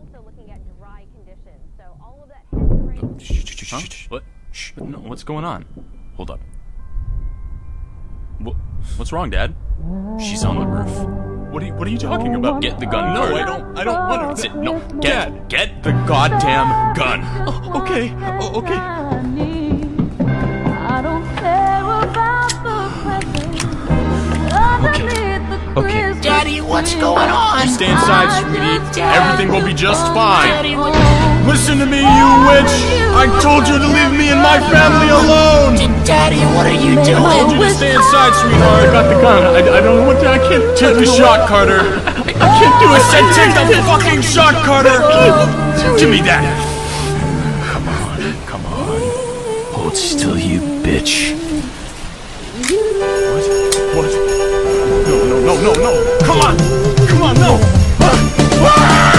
also looking at dry conditions. So all of that heavy rain. Huh? What? Shh. No, what's going on? Hold up. What's wrong, Dad? She's on the roof. What are you talking about? Get the gun. No, I don't want to. No, get the goddamn gun. Oh, okay. Oh, okay. Okay. Daddy, what's going on? You stay inside, sweetie. Everything will be just fine. Daddy, Listen to me, you witch! I told you to leave me and my family alone! Daddy, what are you doing? I told you to stay inside, sweetheart. I got the gun. I don't know what I can't take the shot, Carter. I can't do it. I said take the fucking shot, Carter. Give me that. Come on. Hold still, you bitch. What? No. Come on, no.